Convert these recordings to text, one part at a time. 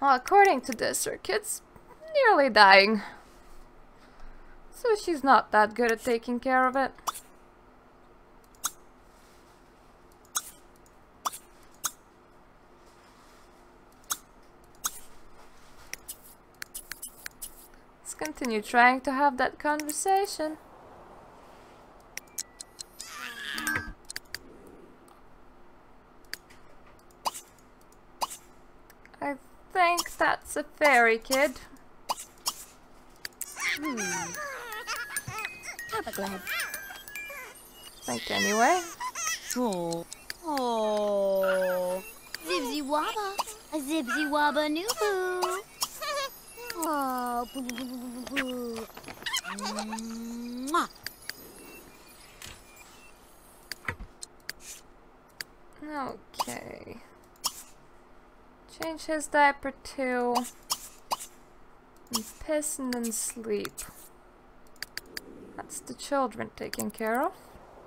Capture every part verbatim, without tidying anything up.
Well, according to this, her kid's nearly dying. So she's not that good at taking care of it. Let's continue trying to have that conversation. I think that's a fairy kid. Hmm. Have a glad. Think anyway. Oh. Oh. Zibzy wabba. A zibzy wabba new boo. Oh. Boo boo boo boo boo boo. Mwah. Okay. Change his diaper too. And piss and then sleep. That's the children taken care of.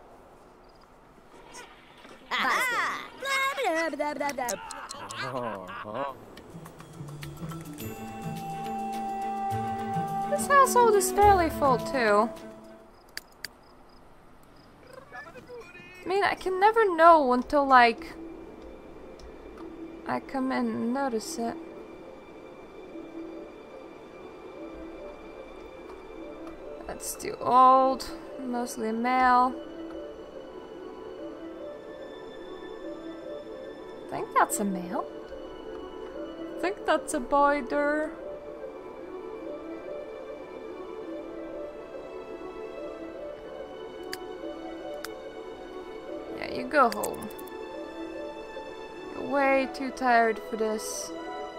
Ah. Blah, blah, blah, blah, blah. This household is fairly full too. I mean, I can never know until like I come in and notice it. That's too old, mostly male. I think that's a male. I think that's a boy there. Yeah, you go home. You're way too tired for this.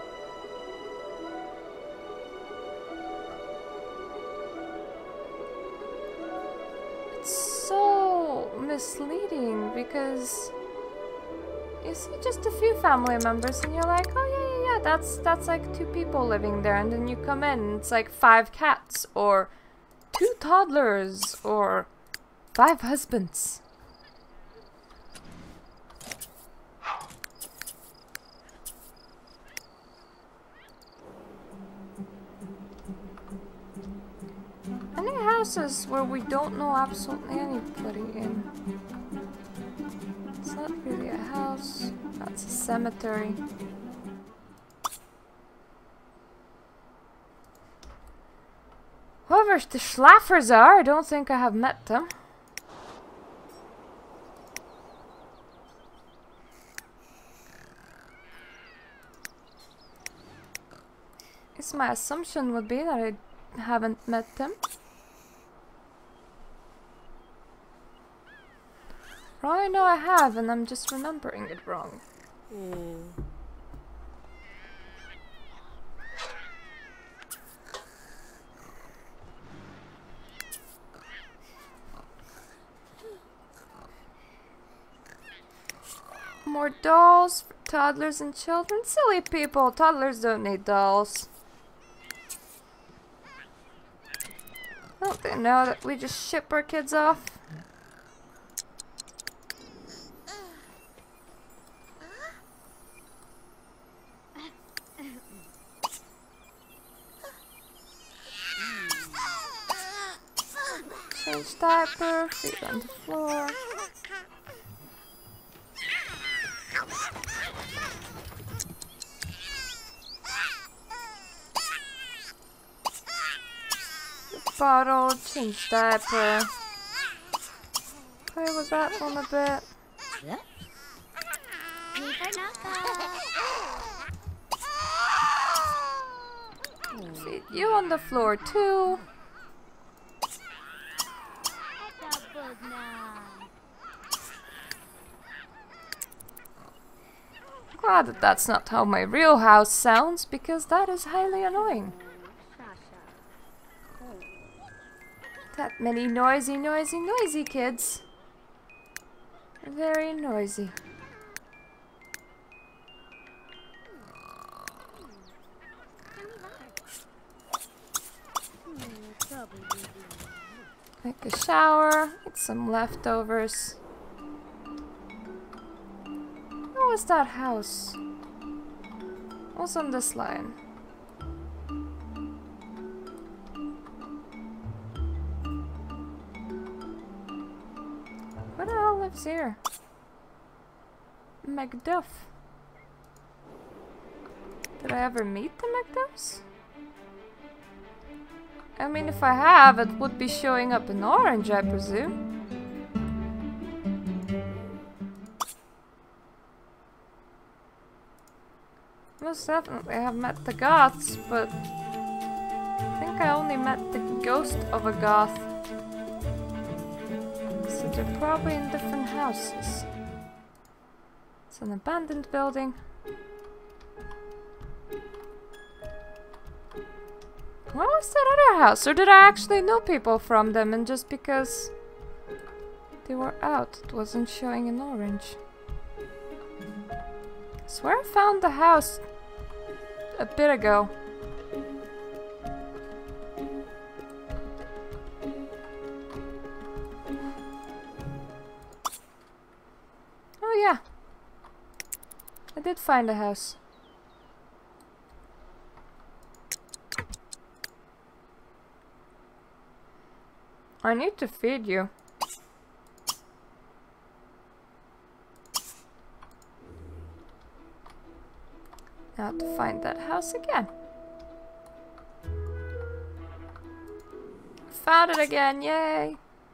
So misleading because you see just a few family members and you're like, oh yeah, yeah, yeah, that's that's like two people living there, and then you come in and it's like five cats or two toddlers or five husbands. Any houses where we don't know absolutely anybody in? It's not really a house, that's a cemetery. Whoever the Schlaffers are, I don't think I have met them. I guess my assumption would be that I haven't met them. Or I know I have, and I'm just remembering it wrong. Mm. More dolls for toddlers and children. Silly people, toddlers don't need dolls. Don't they know that we just ship our kids off? Change diaper, feet on the floor. Bottle, change diaper. Play with that one a bit. Yeah. Feed you on the floor too. Glad that that's not how my real house sounds, because that is highly annoying. That many noisy, noisy, noisy kids. Very noisy. Take a shower, eat some leftovers. What was that house? What's on this line? Who the hell lives here? Macduff. Did I ever meet the Macduffs? I mean, if I have, it would be showing up in orange, I presume. Most definitely have met the Goths, but I think I only met the ghost of a Goth. So they're probably in different houses. It's an abandoned building. What was that other house? Or did I actually know people from them and just because they were out, it wasn't showing in orange? I swear I found the house a bit ago. Oh yeah. I did find a house. I need to feed you. Now to find that house again. Found it again, yay!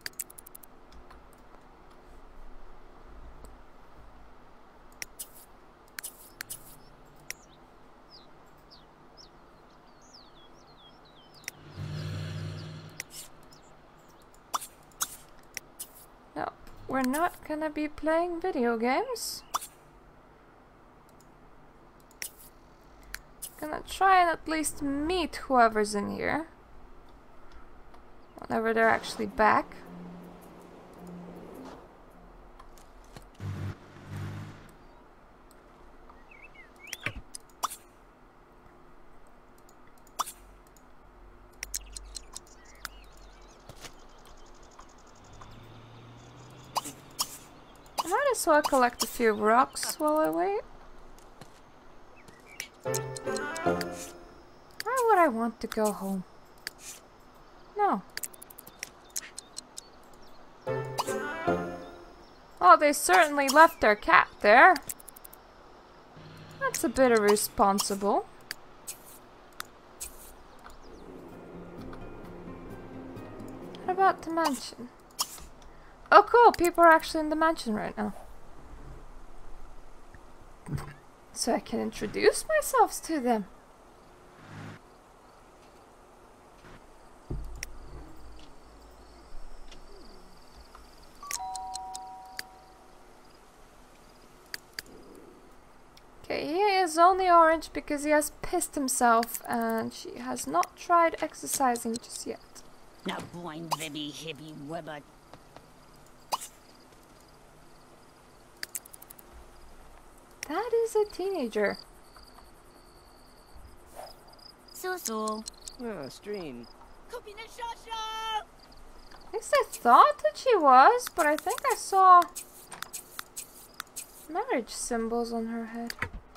No, we're not gonna be playing video games. Gonna try and at least meet whoever's in here whenever they're actually back. I might as well collect a few rocks while I wait. Why would I want to go home? No. Oh, they certainly left their cat there. That's a bit irresponsible. What about the mansion? Oh cool, people are actually in the mansion right now. So I can introduce myself to them. Okay, he is only orange because he has pissed himself and she has not tried exercising just yet. Now blind bibby hibby webber. That is a teenager. So so. Oh, stream. Cooking the shasha. At least I thought that she was, but I think I saw marriage symbols on her head.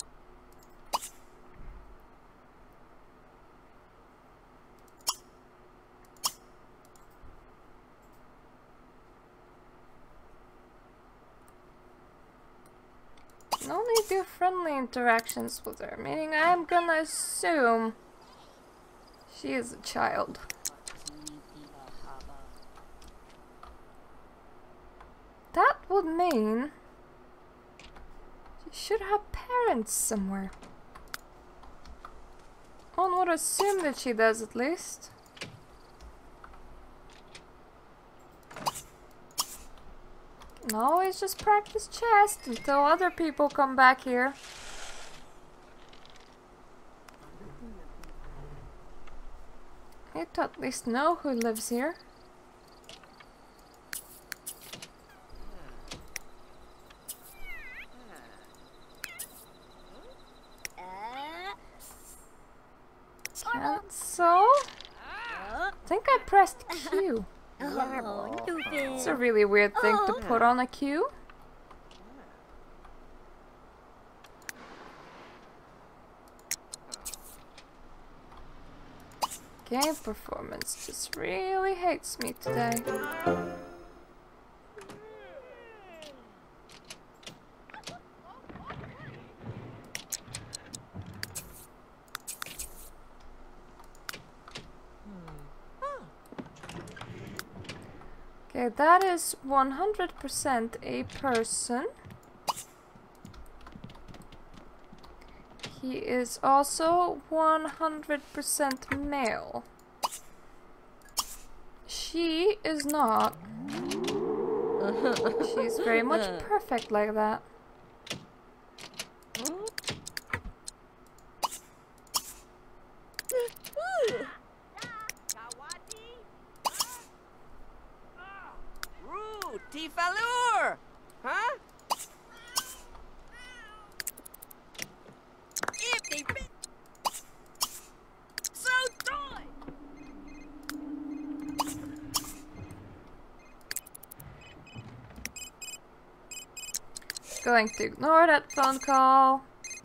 Can only do friendly interactions with her, meaning I'm gonna assume she is a child. That would mean she should have parents somewhere. One would assume that she does, at least. Can always just practice chess until other people come back here. I need to at least know who lives here. Cancel. I think I pressed Q. It's a really weird thing to put on a Q. Game performance just really hates me today. Okay, that is one hundred percent a person. He is also one hundred percent male. She is not. She's very much perfect like that. Tifalur! Huh? If they so toy! Going to ignore that phone call.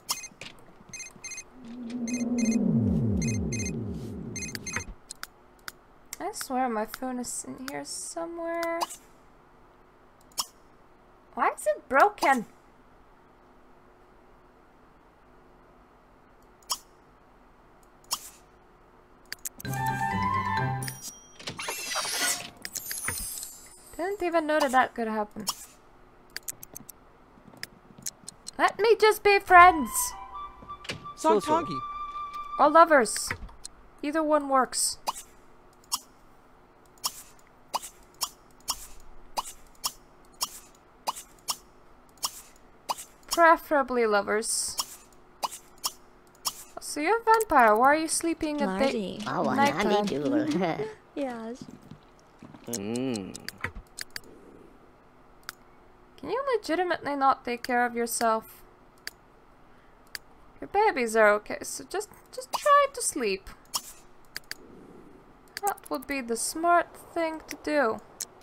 I swear my phone is in here somewhere. Why is it broken? Didn't even know that that could happen. Let me just be friends! So, so. Or lovers. Either one works. Preferably lovers. So you're a vampire. Why are you sleeping at day nighttime? Yes. Mm. Can you legitimately not take care of yourself? Your babies are okay, so just just try to sleep. That would be the smart thing to do.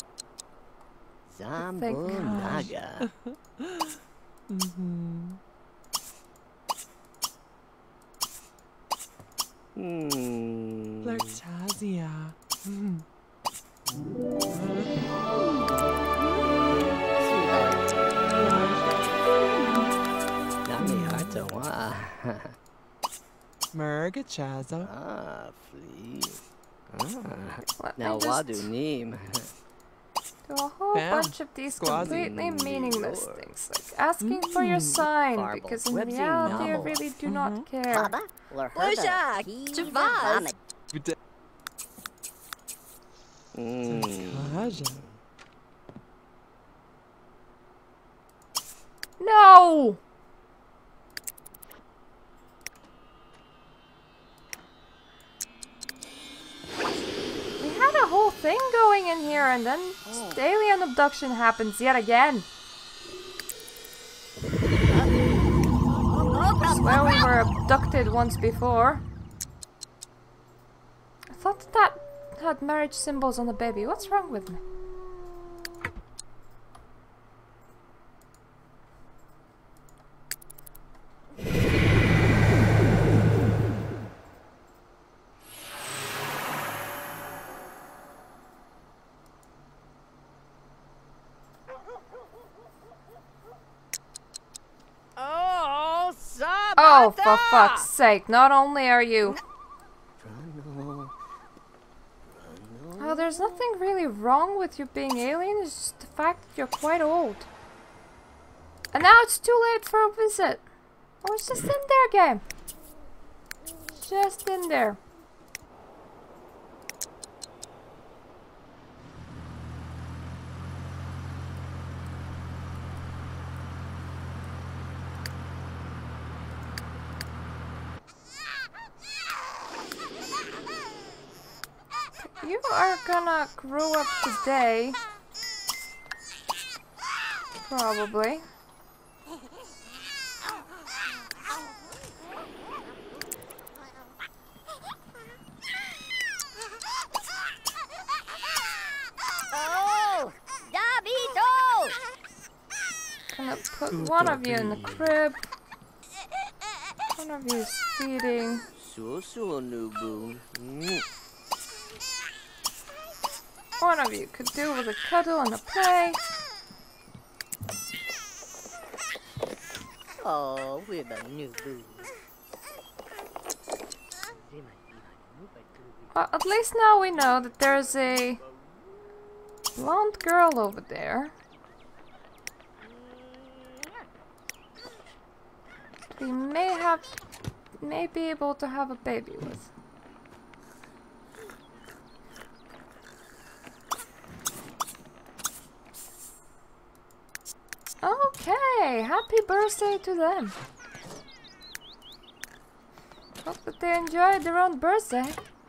Zambunaga. Mm-hmm. Hmm. Flirtazia. Mm. Nami Artawa. Mergachazo. Ah, flea. Ah. Let Now me what just do name? do a whole Bam. bunch of these Squazzy. completely Mm, meaningless Lord. things, like asking for your sign, Farble. because in Websing reality I novel. really do not care. Pusha! Javaz! Mm. Kaja. No! We had a whole thing going in here and then just alien abduction happens yet again. I swear we were abducted once before. I thought that had marriage symbols on the baby. What's wrong with me? Oh, Sabata! Oh, for fuck's sake. Not only are you... Oh, there's nothing really wrong with you being alien. It's just the fact that you're quite old. And now it's too late for a visit. Oh, it's just in there, game. Just in there. You are gonna grow up today. Probably. Oh! Dabito! Gonna put one of you in the crib. One of you is feeding. So so nubu. Mm. one of you could do with a cuddle and a play. Oh, we're the new boo. Well, at least now we know that there's a blonde girl over there. We may have, may be able to have a baby with. Okay, happy birthday to them. Hope that they enjoyed their own birthday.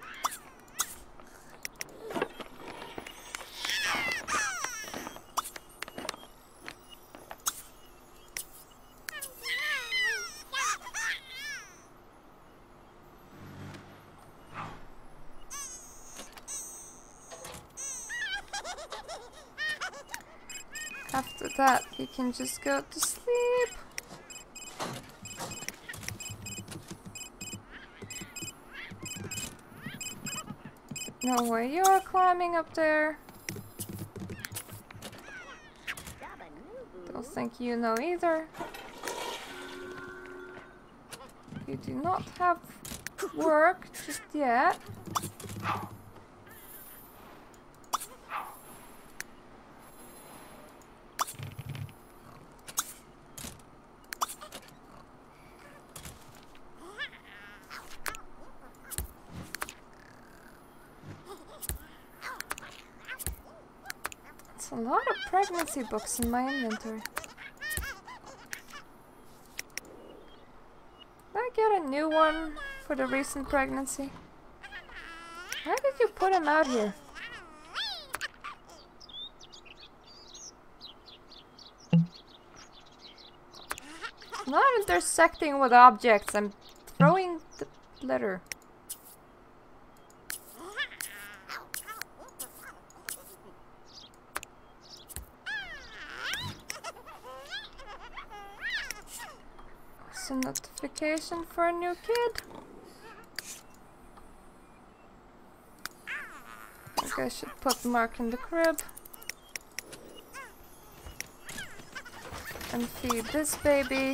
After that, he can just go to sleep. No way you're climbing up there. Don't think you know either. You do not have work just yet. A lot of pregnancy books in my inventory. Did I get a new one for the recent pregnancy? Why did you put him out here? I'm not intersecting with objects, I'm throwing the litter. A notification for a new kid. I think I should put Mark in the crib and feed this baby.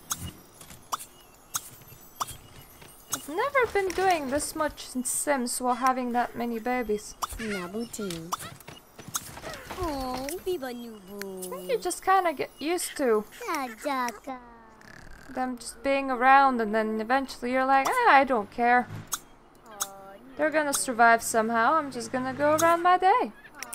I've never been doing this much in Sims while having that many babies. Nabutu. Oh, Biba new boo. I think you just kind of get used to Jaka. them just being around, and then eventually you're like, ah, I don't care. They're gonna survive somehow. I'm just gonna go around my day.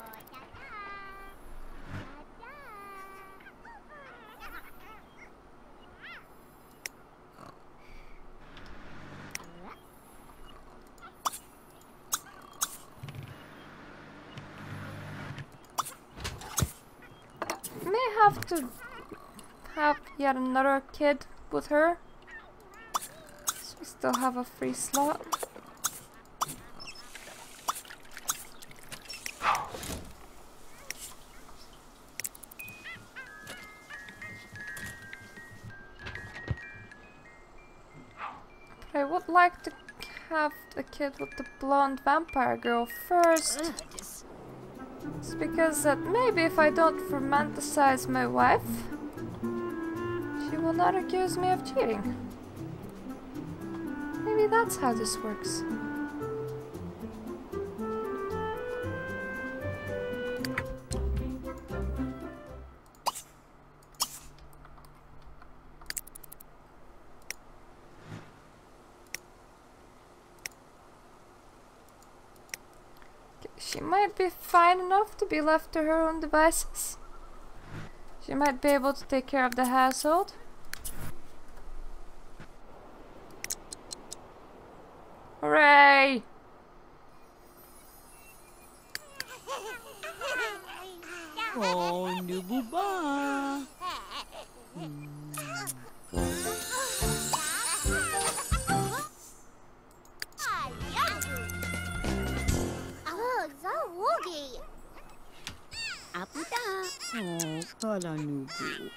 May have to have yet another kid with her. So we still have a free slot. But I would like to have a kid with the blonde vampire girl first. It's because that maybe if I don't romanticize my wife, she will not accuse me of cheating. Maybe that's how this works. She might be fine enough to be left to her own devices. She might be able to take care of the household. Hooray! Oh, Nububa. Oh, Kala Nubu.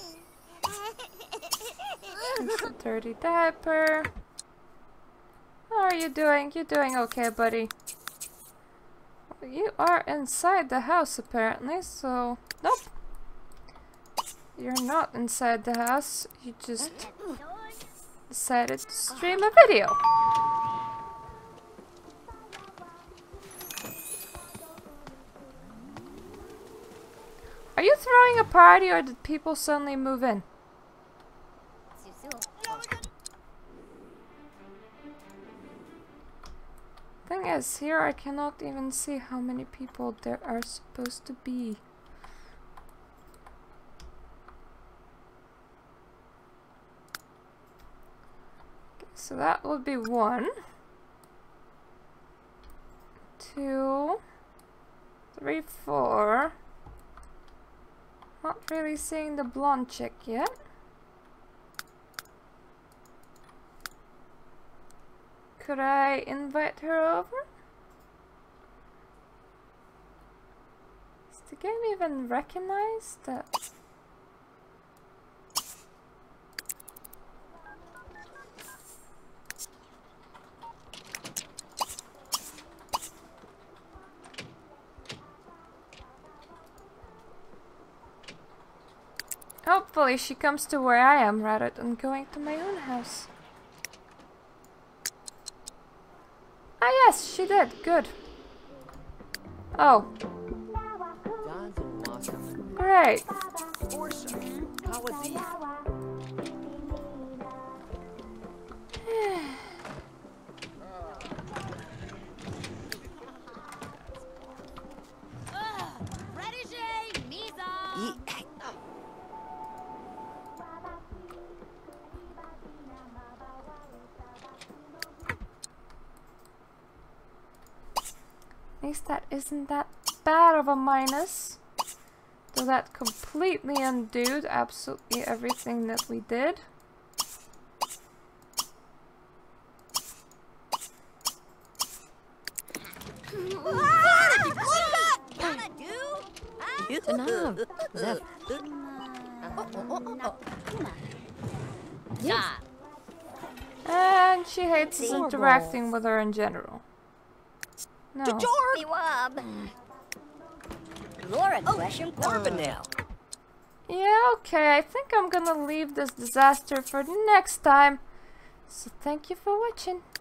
It's a dirty diaper. How are you doing? You doing okay, buddy? Well, you are inside the house apparently, so... Nope. You're not inside the house. You just decided to stream a video. Are you throwing a party or did people suddenly move in? Thing is, here I cannot even see how many people there are supposed to be. Okay, so that would be one, two, three, four. Not really seeing the blonde chick yet. Could I invite her over? Does the game even recognize that? Hopefully she comes to where I am rather than going to my own house. Ah yes, she did. Good. Oh. Great. How was he? At least that isn't that bad of a minus. Does that completely undo absolutely everything that we did? Enough. Yeah. And she hates us interacting with her in general. No. Laura, question. Now. Yeah, okay, I think I'm gonna leave this disaster for next time. So thank you for watching.